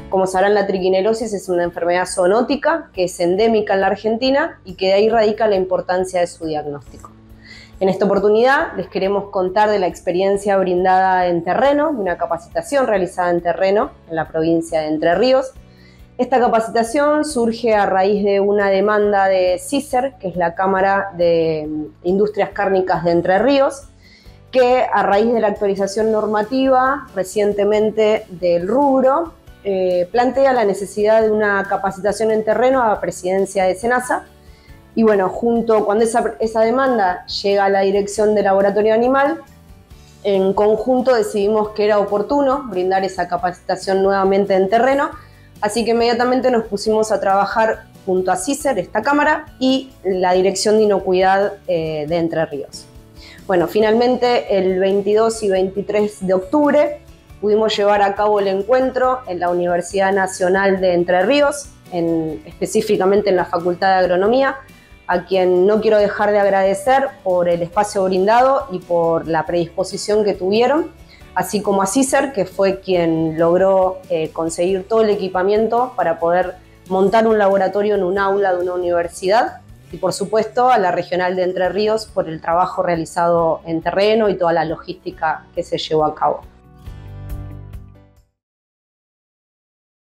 Como sabrán, la triquinelosis es una enfermedad zoonótica que es endémica en la Argentina y que de ahí radica la importancia de su diagnóstico. En esta oportunidad les queremos contar de la experiencia brindada en terreno, de una capacitación realizada en terreno en la provincia de Entre Ríos. Esta capacitación surge a raíz de una demanda de CICER, que es la Cámara de Industrias Cárnicas de Entre Ríos, que a raíz de la actualización normativa recientemente del rubro, plantea la necesidad de una capacitación en terreno a la presidencia de SENASA. Y bueno, cuando esa demanda llega a la dirección de laboratorio animal, en conjunto decidimos que era oportuno brindar esa capacitación nuevamente en terreno, así que inmediatamente nos pusimos a trabajar junto a CICER, esta cámara, y la Dirección de Inocuidad de Entre Ríos. Bueno, finalmente el 22 y 23 de octubre pudimos llevar a cabo el encuentro en la Universidad Nacional de Entre Ríos, específicamente en la Facultad de Agronomía, a quien no quiero dejar de agradecer por el espacio brindado y por la predisposición que tuvieron, así como a CICER, que fue quien logró conseguir todo el equipamiento para poder montar un laboratorio en un aula de una universidad, y por supuesto a la Regional de Entre Ríos por el trabajo realizado en terreno y toda la logística que se llevó a cabo.